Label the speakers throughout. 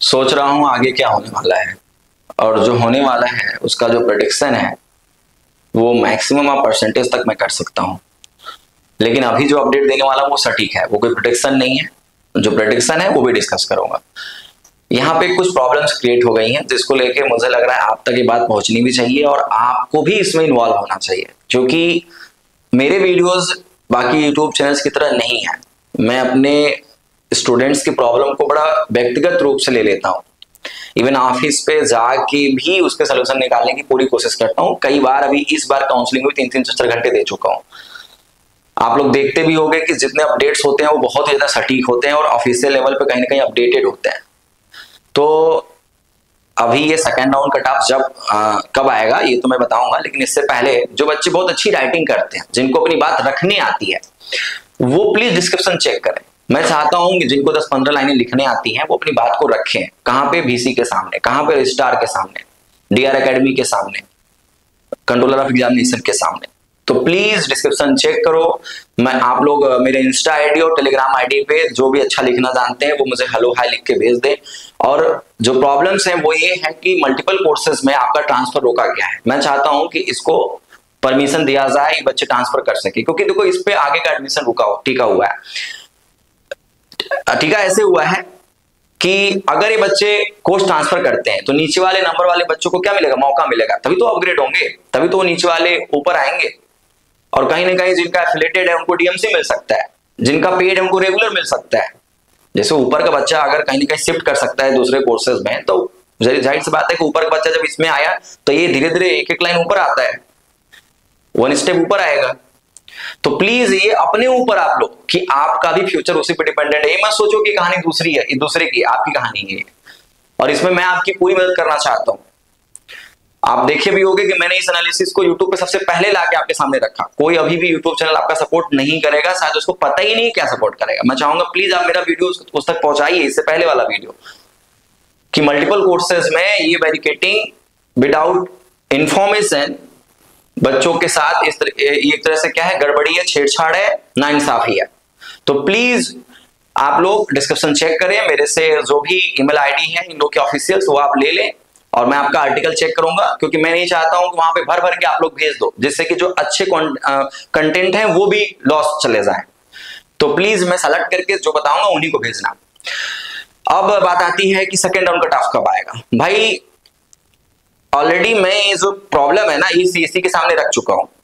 Speaker 1: सोच रहा हूँ आगे क्या होने वाला है, और जो होने वाला है उसका जो प्रेडिक्शन है वो मैक्सिमम परसेंटेज तक मैं कर सकता हूँ। लेकिन अभी जो अपडेट देने वाला वो सटीक है, वो कोई प्रेडिक्शन नहीं है। जो प्रेडिक्शन है वो भी डिस्कस करूंगा। यहाँ पे कुछ प्रॉब्लम्स क्रिएट हो गई हैं जिसको लेके मुझे लग रहा है आप तक ये बात पहुंचनी भी चाहिए और आपको भी इसमें इन्वॉल्व होना चाहिए, क्योंकि मेरे वीडियोस बाकी यूट्यूब चैनल्स की तरह नहीं है। मैं अपने स्टूडेंट्स की प्रॉब्लम को बड़ा व्यक्तिगत रूप से ले लेता हूँ। इवन ऑफिस पे जाके भी उसके सोल्यूशन निकालने की पूरी कोशिश करता हूँ। कई बार अभी इस बार काउंसलिंग में 3-3 4-4 घंटे दे चुका हूँ। आप लोग देखते भी होंगे कि जितने अपडेट्स होते हैं वो बहुत ज्यादा सटीक होते हैं और ऑफिशियल लेवल पे कहीं ना कहीं अपडेटेड होते हैं। तो अभी ये सेकंड राउंड कट ऑफ जब कब आएगा ये तो मैं बताऊंगा, लेकिन इससे पहले जो बच्चे बहुत अच्छी राइटिंग करते हैं, जिनको अपनी बात रखने आती है, वो प्लीज डिस्क्रिप्शन चेक करें। मैं चाहता हूं कि जिनको 10-15 लाइनें लिखने आती हैं वो अपनी बात को रखें। कहां पे? VC के सामने, कहां पे? रजिस्ट्रार के सामने, DR एकेडमी के सामने, कंट्रोलर ऑफ एग्जामिनेशन के सामने। तो प्लीज डिस्क्रिप्शन चेक करो। मैं आप लोग मेरे इंस्टा आईडी और टेलीग्राम आईडी पे जो भी अच्छा लिखना जानते हैं वो मुझे हेलो हाय लिख के भेज दें। और जो प्रॉब्लम्स हैं वो ये है कि मल्टीपल कोर्सेज में आपका ट्रांसफर रोका गया है। मैं चाहता हूं कि इसको परमिशन दिया जाए, बच्चे ट्रांसफर कर सके, क्योंकि देखो इस पे आगे का एडमिशन टिका हुआ है। टीका ऐसे हुआ है कि अगर ये बच्चे कोर्स ट्रांसफर करते हैं तो नीचे वाले नंबर वाले बच्चों को क्या मिलेगा? मौका मिलेगा, तभी तो अपग्रेड होंगे, तभी तो वो नीचे वाले ऊपर आएंगे। और कहीं ना कहीं जिनका एफिलेटेड है उनको DMC मिल सकता है, जिनका पेड है उनको रेगुलर मिल सकता है। जैसे ऊपर का बच्चा अगर कहीं ना कहीं शिफ्ट कर सकता है दूसरे कोर्सेज में, तो जाहिर सी बात है कि ऊपर का बच्चा जब इसमें आया तो ये धीरे धीरे एक एक लाइन ऊपर आता है, 1 स्टेप ऊपर आएगा। तो प्लीज ये अपने ऊपर आप लोग कि आपका भी फ्यूचर उसी पे डिपेंडेंट है। ये मत सोचो कि कहानी दूसरी है, ये दूसरे की, आपकी कहानी है। और इसमें मैं आपकी पूरी मदद करना चाहता हूं। आप देखे भी होंगे कि मैंने इस एनालिसिस को YouTube पे सबसे पहले लाके आपके सामने रखा। कोई अभी भी YouTube चैनल आपका सपोर्ट नहीं करेगा, शायद उसको पता ही नहीं क्या सपोर्ट करेगा। मैं चाहूंगा प्लीज आप मेरा वीडियो उस तक पहुंचाइए, इससे पहले वाला वीडियो, कि मल्टीपल कोर्सेज में ये बैरिकेटिंग विदाउट इंफॉर्मेशन बच्चों के साथ एक तरह से क्या है, गड़बड़ी है, छेड़छाड़ है, नाइंसाफी है। तो प्लीज आप लोग डिस्क्रिप्शन चेक करें, मेरे से जो भी ईमेल आईडी है इन लोग के ऑफिशियल्स वो आप ले लें, और मैं आपका आर्टिकल चेक करूंगा, क्योंकि मैं नहीं चाहता हूं कि वहां पे भर भर के आप लोग भेज दो, जिससे कि जो अच्छे कंटेंट है वो भी लॉस चले जाए। तो प्लीज मैं सेलेक्ट करके जो बताऊंगा उन्हीं को भेजना। अब बात आती है कि सेकेंड राउंड कट ऑफ कब आएगा। भाई ऑलरेडी मैं ये जो प्रॉब्लम है ना ये CSE के सामने रख चुका हूं।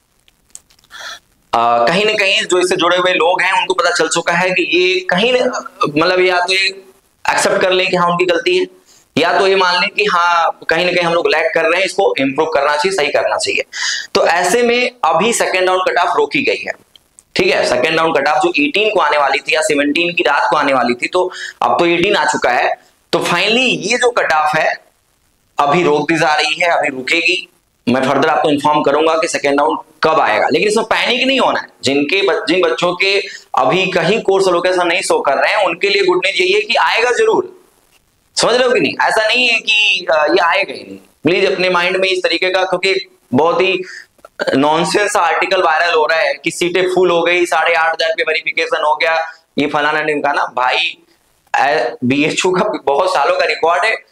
Speaker 1: कहीं ना कहीं जो इससे जुड़े हुए लोग हैं उनको पता चल चुका है कि ये कहीं मतलब या तो ये एक्सेप्ट कर लें कि हाँ उनकी गलती है, या तो ये मान लें कि हाँ कहीं ना कहीं हम लोग लैग कर रहे हैं, इसको इंप्रूव करना चाहिए, सही करना चाहिए। तो ऐसे में अभी सेकेंड राउंड कट ऑफ रोकी गई है। ठीक है, सेकेंड राउंड कट ऑफ जो 18 को आने वाली थी या 17 की रात को आने वाली थी, तो अब तो 18 आ चुका है। तो फाइनली ये जो कट ऑफ है अभी रोक दी जा रही है, अभी रुकेगी। मैं फर्दर आपको इन्फॉर्म करूंगा कि सेकेंड राउंड कब आएगा, लेकिन इसमें पैनिक नहीं होना है। जिन बच्चों के अभी कहीं कोर्स लोकेशन नहीं शो कर रहे हैं उनके लिए गुड न्यूज यही है कि आएगा जरूर। समझ रहे हो कि नहीं? ऐसा नहीं है कि ये आएगा ही नहीं। प्लीज अपने माइंड में इस तरीके का, क्योंकि बहुत ही नॉनसेंस आर्टिकल वायरल हो रहा है कि सीटें फुल हो गई, 8,500 पे वेरिफिकेशन हो गया, ये फलाना ढिमकाना। भाई BHU का बहुत सालों का रिकॉर्ड है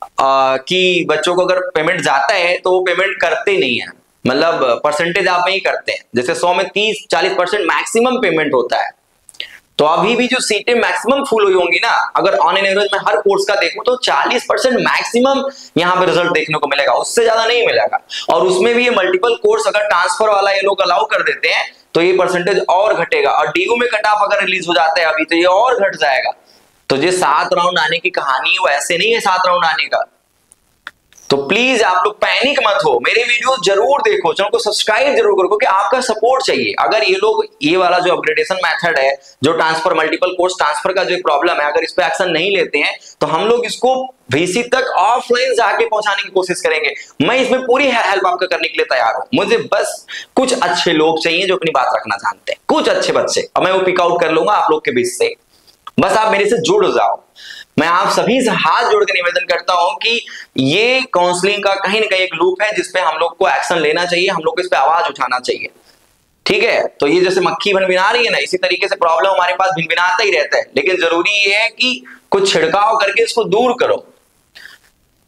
Speaker 1: कि बच्चों को अगर पेमेंट जाता है तो वो पेमेंट करते नहीं है, मतलब परसेंटेज आप में ही करते हैं। जैसे 100 में 30-40% मैक्सिमम पेमेंट होता है। तो अभी भी जो सीटें मैक्सिमम फुल हुई होंगी ना, अगर ऑन एन एवरेज में हर कोर्स का देखूं तो 40% मैक्सिमम यहाँ पे रिजल्ट देखने को मिलेगा, उससे ज्यादा नहीं मिलेगा। और उसमें भी ये मल्टीपल कोर्स अगर ट्रांसफर वाला ये लोग अलाउ कर देते हैं तो ये परसेंटेज और घटेगा। और DU में कट ऑफ अगर रिलीज हो जाता है अभी तो ये और घट जाएगा। तो ये 7 राउंड आने की कहानी है, वो ऐसे नहीं है 7 राउंड आने का। तो प्लीज आप लोग पैनिक मत हो, मेरे वीडियो जरूर देखो, चैनल को सब्सक्राइब जरूर करो, क्योंकि आपका सपोर्ट चाहिए। अगर ये लोग ये वाला जो अपग्रेडेशन मेथड है, जो ट्रांसफर मल्टीपल कोर्स ट्रांसफर का जो प्रॉब्लम है, अगर इस पे एक्शन नहीं लेते हैं तो हम लोग इसको VC तक ऑफलाइन जाके पहुंचाने की कोशिश करेंगे। मैं इसमें पूरी हेल्प आपका करने के लिए तैयार हूं। मुझे बस कुछ अच्छे लोग चाहिए जो अपनी बात रखना जानते हैं, कुछ अच्छे बच्चे, और मैं वो पिक आउट कर लूंगा आप लोग के बीच से। बस आप मेरे से जुड़ जाओ। मैं आप सभी से हाथ जोड़ के निवेदन करता हूं कि ये काउंसलिंग का कहीं ना कहीं एक लूप है जिसपे हम लोग को एक्शन लेना चाहिए, हम लोग को इस पे आवाज उठाना चाहिए। ठीक है, तो ये जैसे मक्खी भिनभिना रही है ना, इसी तरीके से प्रॉब्लम हमारे पास भिनभिनाता ही रहता है। लेकिन जरूरी ये है कि कुछ छिड़काव करके इसको दूर करो।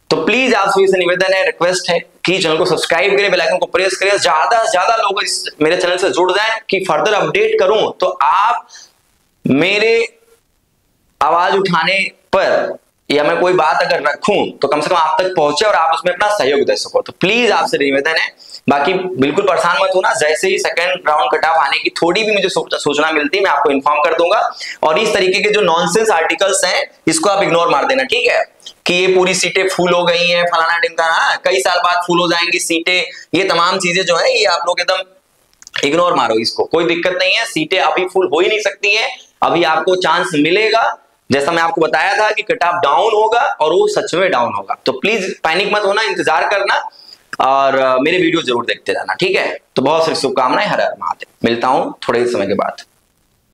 Speaker 1: तो प्लीज आप सभी से निवेदन है, रिक्वेस्ट है कि चैनल को सब्सक्राइब करें, बेल आइकन को प्रेस करें, ज्यादा से ज्यादा लोग इस मेरे चैनल से जुड़ जाएं कि फर्दर अपडेट करूं तो आप मेरे आवाज उठाने पर या मैं कोई बात अगर रखूं तो कम से कम आप तक पहुंचे और आप उसमें अपना सहयोग दे सको। तो प्लीज आपसे निवेदन है, बाकी बिल्कुल परेशान मत होना, जैसे ही सेकंड राउंड कट ऑफ आने की थोड़ी भी मुझे सूचना मिलती है मैं आपको इन्फॉर्म कर दूंगा। और इस तरीके के जो नॉनसेंस आर्टिकल्स हैं इसको आप इग्नोर मार देना, ठीक है, कि ये पूरी सीटें फुल हो गई हैं, फलाना ढिमकाना, कई साल बाद फुल हो जाएंगी सीटें, ये तमाम चीजें जो है ये आप लोग एकदम इग्नोर मारो इसको, कोई दिक्कत नहीं है, सीटें अभी फुल हो ही नहीं सकती हैं, अभी आपको चांस मिलेगा। जैसा मैं आपको बताया था कि कट ऑफ डाउन होगा और वो सच में डाउन होगा। तो प्लीज पैनिक मत होना, इंतजार करना और मेरे वीडियो जरूर देखते जाना, ठीक है। तो बहुत सारी शुभकामनाएं, हर हर महादेव। मिलता हूं थोड़े समय के बाद।